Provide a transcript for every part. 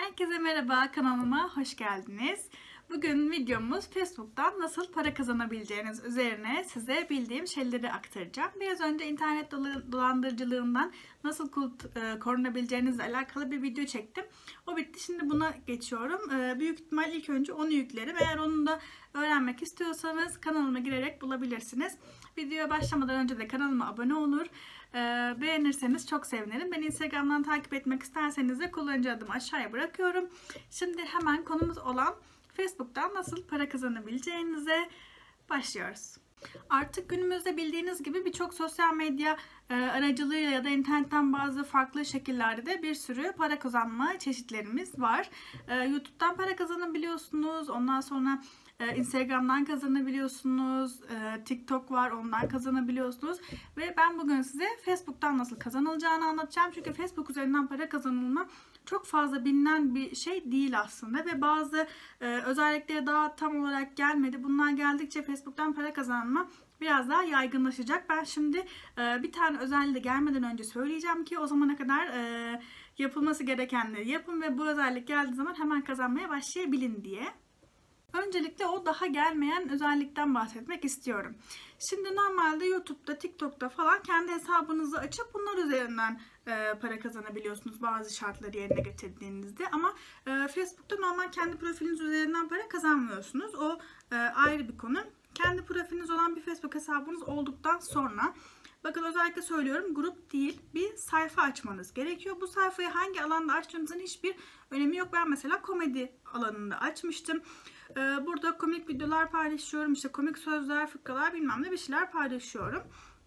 Herkese merhaba, kanalıma hoş geldiniz. Bugün videomuz Facebook'tan nasıl para kazanabileceğiniz üzerine size bildiğim şeyleri aktaracağım. Biraz önce internet dolandırıcılığından nasıl korunabileceğinizle alakalı bir video çektim. O bitti, şimdi buna geçiyorum. Büyük ihtimal ilk önce onu yüklerim. Eğer onu da öğrenmek istiyorsanız kanalıma girerek bulabilirsiniz. Videoya başlamadan önce de kanalıma abone olur. Beğenirseniz çok sevinirim. Beni Instagram'dan takip etmek isterseniz de kullanıcı adımı aşağıya bırakıyorum. Şimdi hemen konumuz olan Facebook'tan nasıl para kazanabileceğinize başlıyoruz. Artık günümüzde bildiğiniz gibi birçok sosyal medya aracılığıyla ya da internetten bazı farklı şekillerde de bir sürü para kazanma çeşitlerimiz var. YouTube'dan para kazanabiliyorsunuz. Ondan sonra Instagram'dan kazanabiliyorsunuz. TikTok var, ondan kazanabiliyorsunuz. Ve ben bugün size Facebook'tan nasıl kazanılacağını anlatacağım. Çünkü Facebook üzerinden para kazanılma çok fazla bilinen bir şey değil aslında. Ve bazı özellikleri daha tam olarak gelmedi. Bunlar geldikçe Facebook'tan para kazanma biraz daha yaygınlaşacak. Ben şimdi bir tane özelliği de gelmeden önce söyleyeceğim ki o zamana kadar yapılması gerekenleri yapın ve bu özellik geldiği zaman hemen kazanmaya başlayabilin diye. Öncelikle o daha gelmeyen özellikten bahsetmek istiyorum. Şimdi normalde YouTube'da, TikTok'ta falan kendi hesabınızı açıp bunlar üzerinden para kazanabiliyorsunuz bazı şartları yerine getirdiğinizde. Ama Facebook'ta normal kendi profiliniz üzerinden para kazanmıyorsunuz. O ayrı bir konu. Kendi profiliniz olan bir Facebook hesabınız olduktan sonra, bakın özellikle söylüyorum, grup değil bir sayfa açmanız gerekiyor. Bu sayfayı hangi alanda açtığınızın hiçbir önemi yok. Ben mesela komedi alanında açmıştım. Burada komik videolar paylaşıyorum. İşte komik sözler, fıkralar, bilmem ne bir şeyler paylaşıyorum.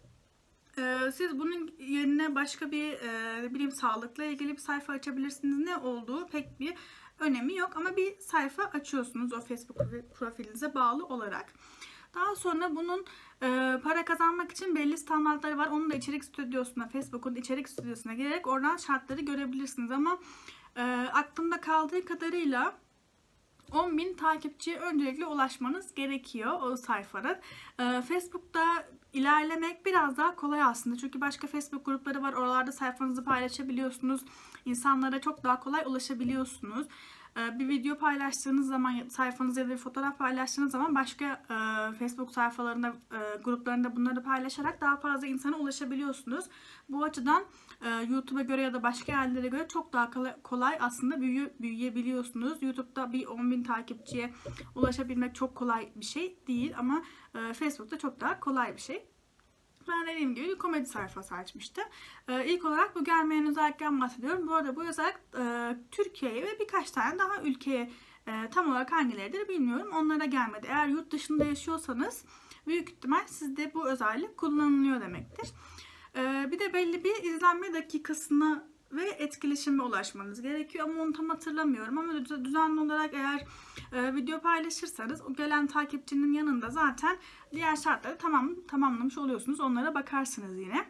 Siz bunun yerine başka bir ne bileyim sağlıkla ilgili bir sayfa açabilirsiniz. Ne olduğu pek bir önemi yok. Ama bir sayfa açıyorsunuz o Facebook profilinize bağlı olarak. Daha sonra bunun para kazanmak için belli standartları var. Onu da içerik stüdyosuna, Facebook'un içerik stüdyosuna girerek oradan şartları görebilirsiniz. Ama aklımda kaldığı kadarıyla 10.000 takipçiye öncelikle ulaşmanız gerekiyor o sayfanın. Facebook'ta ilerlemek biraz daha kolay aslında. Çünkü başka Facebook grupları var. Oralarda sayfanızı paylaşabiliyorsunuz. İnsanlara çok daha kolay ulaşabiliyorsunuz. Bir video paylaştığınız zaman, sayfanızda ya da bir fotoğraf paylaştığınız zaman başka Facebook sayfalarında, gruplarında bunları paylaşarak daha fazla insana ulaşabiliyorsunuz. Bu açıdan YouTube'a göre ya da başka yerlere göre çok daha kolay aslında büyüyebiliyorsunuz. YouTube'da bir 10.000 takipçiye ulaşabilmek çok kolay bir şey değil ama Facebook'ta çok daha kolay bir şey. Ben dediğim gibi bir komedi sayfası açmıştım. İlk olarak bu gelmeyen özellikten bahsediyorum. Bu arada bu özellik Türkiye'ye ve birkaç tane daha ülkeye, tam olarak hangileridir bilmiyorum, onlara gelmedi. Eğer yurt dışında yaşıyorsanız büyük ihtimal sizde bu özellik kullanılıyor demektir. Bir de belli bir izlenme dakikasına ve etkileşime ulaşmanız gerekiyor ama onu tam hatırlamıyorum. Ama düzenli olarak eğer video paylaşırsanız o gelen takipçinin yanında zaten diğer şartları tamamlamış oluyorsunuz. Onlara bakarsınız yine.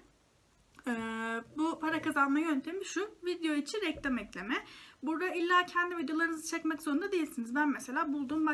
Bu para kazanma yöntemi şu: video içi reklam ekleme. Burada illa kendi videolarınızı çekmek zorunda değilsiniz. Ben mesela bulduğum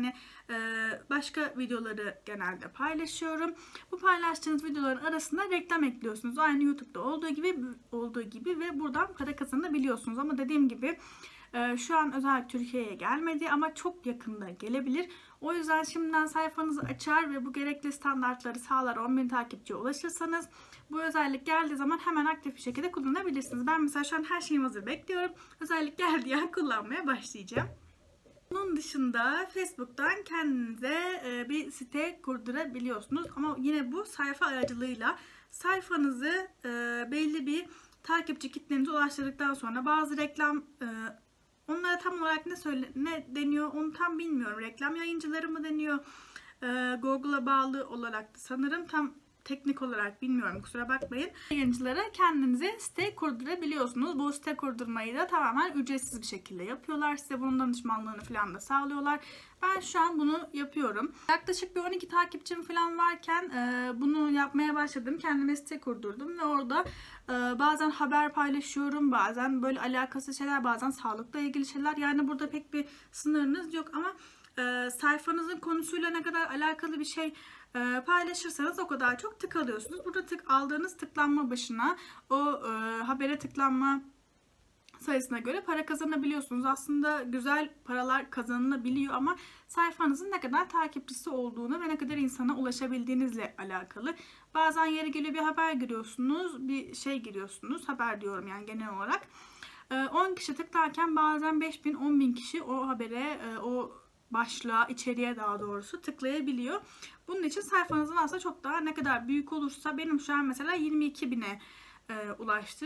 başka videoları genelde paylaşıyorum. Bu paylaştığınız videoların arasında reklam ekliyorsunuz. Aynı YouTube'da olduğu gibi ve buradan para kazanabiliyorsunuz. Ama dediğim gibi şu an özellikle Türkiye'ye gelmedi ama çok yakında gelebilir. O yüzden şimdiden sayfanızı açar ve bu gerekli standartları sağlar, 10.000 takipçiye ulaşırsanız bu özellik geldiği zaman hemen aktif bir şekilde kullanabilirsiniz. Ben mesela şu an her şeyim hazır bekliyorum. Özellik geldiği an kullanmaya başlayacağım. Bunun dışında Facebook'tan kendinize bir site kurdurabiliyorsunuz. Ama yine bu sayfa aracılığıyla sayfanızı belli bir takipçi kitlenize ulaştırdıktan sonra bazı reklam, onlara tam olarak ne deniyor onu tam bilmiyorum. Reklam yayıncıları mı deniyor? Google'a bağlı olarak da sanırım, tam teknik olarak bilmiyorum, kusura bakmayın. Yayıncılara kendinize site kurdurabiliyorsunuz. Bu site kurdurmayı da tamamen ücretsiz bir şekilde yapıyorlar. Size bunun danışmanlığını falan da sağlıyorlar. Ben şu an bunu yapıyorum. Yaklaşık bir 12 takipçim falan varken bunu yapmaya başladım. Kendime site kurdurdum ve orada bazen haber paylaşıyorum, bazen böyle alakasız şeyler, bazen sağlıkla ilgili şeyler. Yani burada pek bir sınırınız yok ama sayfanızın konusuyla ne kadar alakalı bir şey paylaşırsanız o kadar çok tık alıyorsunuz. Burada aldığınız tıklanma başına o habere tıklanma sayısına göre para kazanabiliyorsunuz. Aslında güzel paralar kazanılabiliyor ama sayfanızın ne kadar takipçisi olduğunu ve ne kadar insana ulaşabildiğinizle alakalı. Bazen yeri geliyor bir haber giriyorsunuz, bir şey giriyorsunuz, haber diyorum yani genel olarak. 10 kişi tıklarken bazen 5.000, 10.000 kişi o habere, o başlığa, içeriye daha doğrusu tıklayabiliyor. Bunun için sayfanızın aslında çok daha ne kadar büyük olursa, benim şu an mesela 22.000'e ulaştı.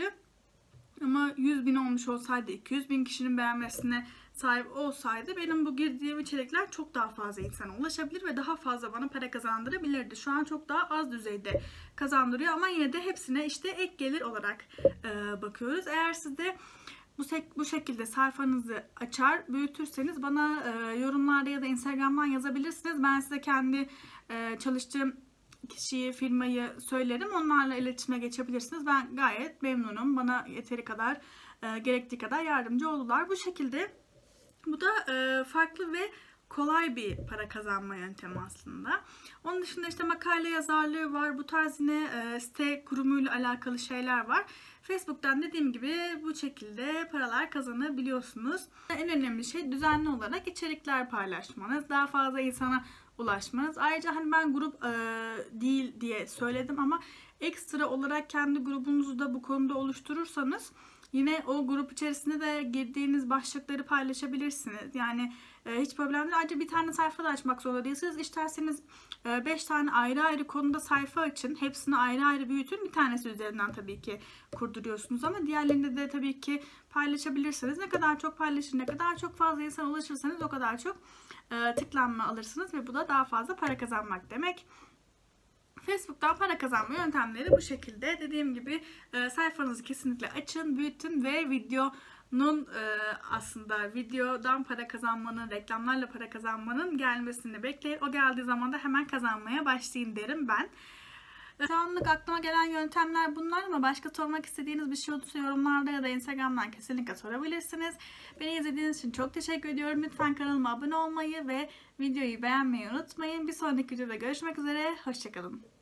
Ama 100.000 olmuş olsaydı, 200.000 kişinin beğenmesine sahip olsaydı benim bu girdiğim içerikler çok daha fazla insana ulaşabilir ve daha fazla bana para kazandırabilirdi. Şu an çok daha az düzeyde kazandırıyor ama yine de hepsine işte ek gelir olarak bakıyoruz. Eğer siz de bu şekilde sayfanızı açar, büyütürseniz bana yorumlarda ya da Instagram'dan yazabilirsiniz. Ben size kendi çalıştığım kişiyi, firmayı söylerim. Onlarla iletişime geçebilirsiniz. Ben gayet memnunum. Bana yeteri kadar, gerektiği kadar yardımcı oldular. Bu şekilde bu da farklı ve kolay bir para kazanma yöntemi aslında. Onun dışında işte makale yazarlığı var. Bu tarz yine site kurumuyla alakalı şeyler var. Facebook'tan dediğim gibi bu şekilde paralar kazanabiliyorsunuz. En önemli şey düzenli olarak içerikler paylaşmanız. Daha fazla insana ulaşmanız. Ayrıca hani ben grup değil diye söyledim ama ekstra olarak kendi grubunuzu da bu konuda oluşturursanız yine o grup içerisinde de girdiğiniz başlıkları paylaşabilirsiniz. Yani hiç problem değil. Ayrıca bir tane sayfa da açmak zorunda değilsiniz. İsterseniz 5 tane ayrı ayrı konuda sayfa açın. Hepsini ayrı ayrı büyütün. Bir tanesi üzerinden tabii ki kurduruyorsunuz ama diğerlerinde de tabii ki paylaşabilirsiniz. Ne kadar çok paylaşın, ne kadar çok fazla insana ulaşırsanız o kadar çok tıklanma alırsınız ve bu da daha fazla para kazanmak demek. Facebook'tan para kazanma yöntemleri bu şekilde. Dediğim gibi sayfanızı kesinlikle açın, büyütün ve videonun aslında videodan para kazanmanın, reklamlarla para kazanmanın gelmesini bekleyin. O geldiği zaman da hemen kazanmaya başlayın derim ben. Şu anlık aklıma gelen yöntemler bunlar ama başka sormak istediğiniz bir şey olursa yorumlarda ya da Instagram'dan kesinlikle sorabilirsiniz. Beni izlediğiniz için çok teşekkür ediyorum. Lütfen kanalıma abone olmayı ve videoyu beğenmeyi unutmayın. Bir sonraki videoda görüşmek üzere. Hoşçakalın.